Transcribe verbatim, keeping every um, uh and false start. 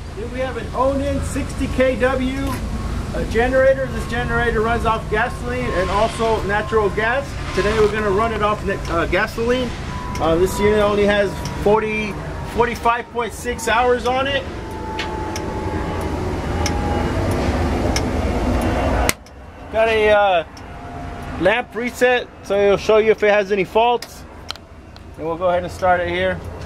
Then we have an Onan sixty K W uh, generator. This generator runs off gasoline and also natural gas. Today we're going to run it off uh, gasoline. Uh, this unit only has forty, forty-five point six hours on it. Got a uh, lamp reset, so it'll show you if it has any faults. And we'll go ahead and start it here.